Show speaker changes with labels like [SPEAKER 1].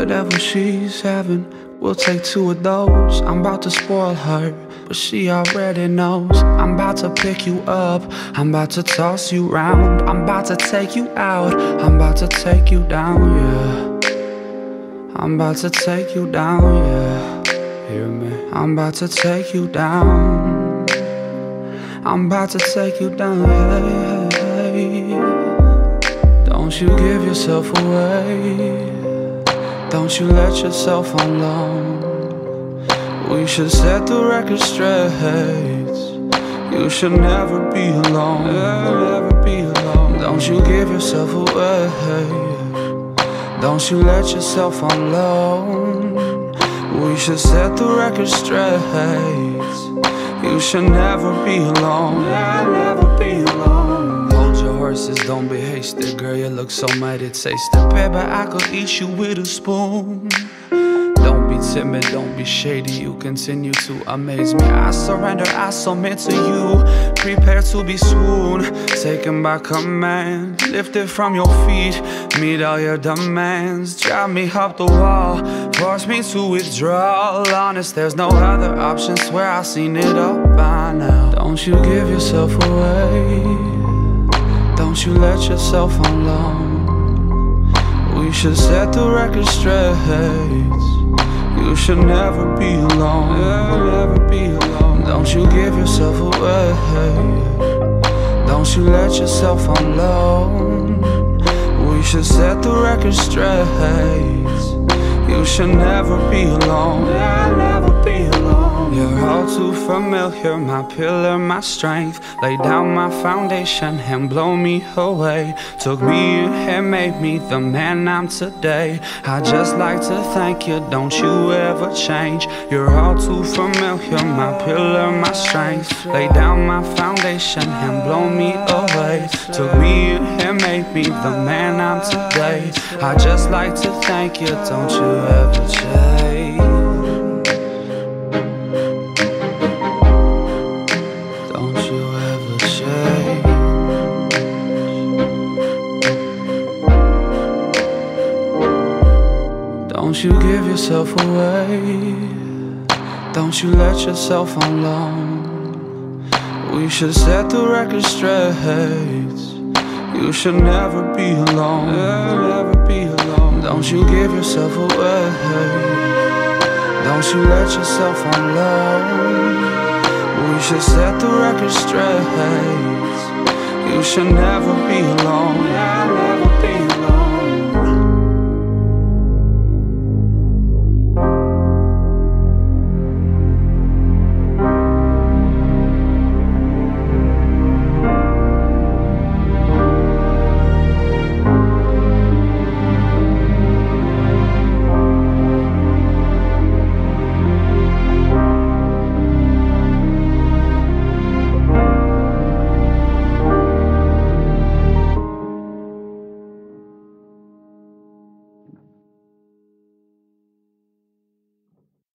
[SPEAKER 1] Whatever she's having, we'll take 2 of those. I'm about to spoil her, but she already knows. I'm about to pick you up, I'm about to toss you round, I'm about to take you out, I'm about to take you down, yeah. I'm about to take you down, yeah. Hear me? I'm about to take you down. I'm about to take you down, yeah. Don't you give yourself away, don't you let yourself alone. We should set the record straight. You should never be alone, never be alone. Don't you give yourself away, don't you let yourself alone. We should set the record straight. You should never be alone, never be alone. Hold your horses, don't be hasty, girl, you look so mighty tasty. Baby, I could eat you with a spoon. Don't be timid, don't be shady, you continue to amaze me. I surrender, I submit to you. Prepare to be swooned, taken by command. Lifted from your feet, meet all your demands. Drive me up the wall, force me to withdraw. Honest, there's no other option, swear I've seen it all by now. Don't you give yourself away, don't you let yourself alone. We should set the record straight. You should never be alone, never be alone. Don't you give yourself away, don't you let yourself alone. We should set the record straight. You should never be alone, never be alone. You're all too familiar, my pillar, my strength. Lay down my foundation and blow me away. Took me in and made me the man I'm today. I just like to thank you, don't you ever change. You're all too familiar, my pillar, my strength. Lay down my foundation and blow me away. Took me in and made me the man I'm today. I just like to thank you, don't you ever change. Don't you ever change. Don't you give yourself away, don't you let yourself alone. We should set the record straight. You should never be alone, never be alone. Don't you give yourself away, don't you let yourself alone. We should set the record straight. You should never be alone, never be alone.